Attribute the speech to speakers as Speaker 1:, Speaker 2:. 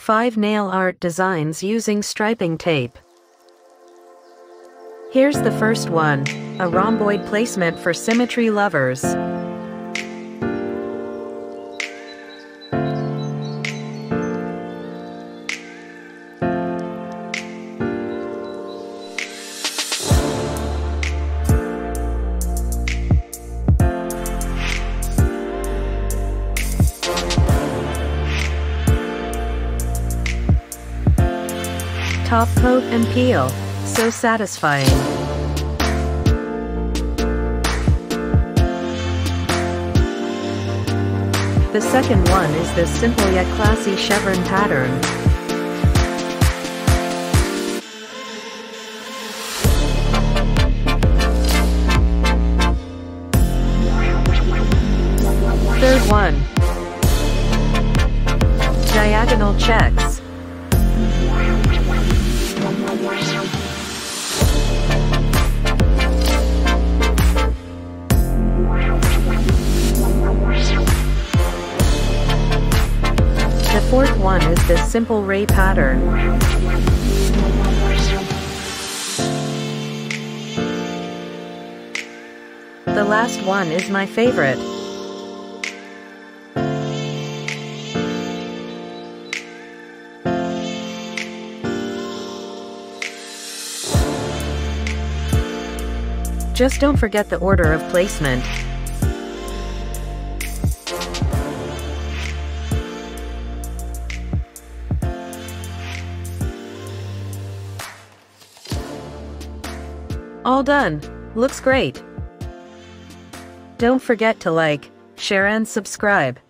Speaker 1: 5 nail art designs using striping tape. Here's the first one, a rhomboid placement for symmetry lovers. Top coat and peel, so satisfying. The second one is this simple yet classy chevron pattern. Third one, diagonal checks. The fourth one is this simple ray pattern. The last one is my favorite. Just don't forget the order of placement. All done. Looks great. Don't forget to like, share and subscribe.